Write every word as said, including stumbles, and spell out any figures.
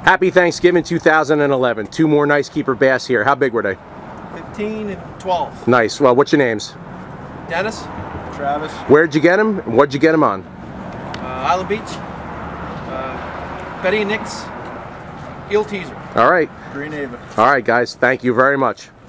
Happy Thanksgiving two thousand eleven. Two more nice keeper bass here. How big were they? fifteen and twelve. Nice. Well, what's your names? Dennis. Travis. Where'd you get them? And what'd you get them on? Uh, Island Beach. Uh, Betty and Nick's. Eel Teaser. All right. Green Haven. All right, guys. Thank you very much.